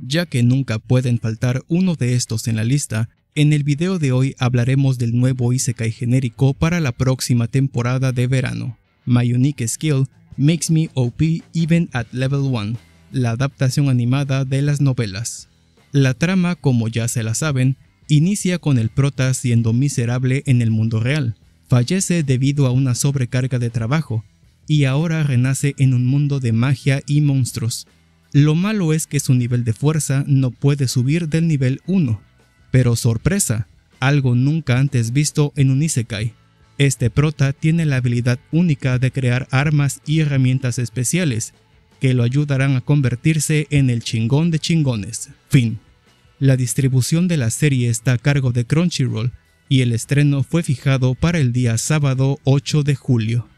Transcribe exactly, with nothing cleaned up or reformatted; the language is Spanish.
Ya que nunca pueden faltar uno de estos en la lista, en el video de hoy hablaremos del nuevo Isekai genérico para la próxima temporada de verano. My Unique Skill Makes Me O P Even at Level one, la adaptación animada de las novelas. La trama, como ya se la saben, inicia con el prota siendo miserable en el mundo real. Fallece debido a una sobrecarga de trabajo, y ahora renace en un mundo de magia y monstruos. Lo malo es que su nivel de fuerza no puede subir del nivel uno. Pero sorpresa, algo nunca antes visto en un Isekai. Este prota tiene la habilidad única de crear armas y herramientas especiales, que lo ayudarán a convertirse en el chingón de chingones. Fin. La distribución de la serie está a cargo de Crunchyroll, y el estreno fue fijado para el día sábado ocho de julio.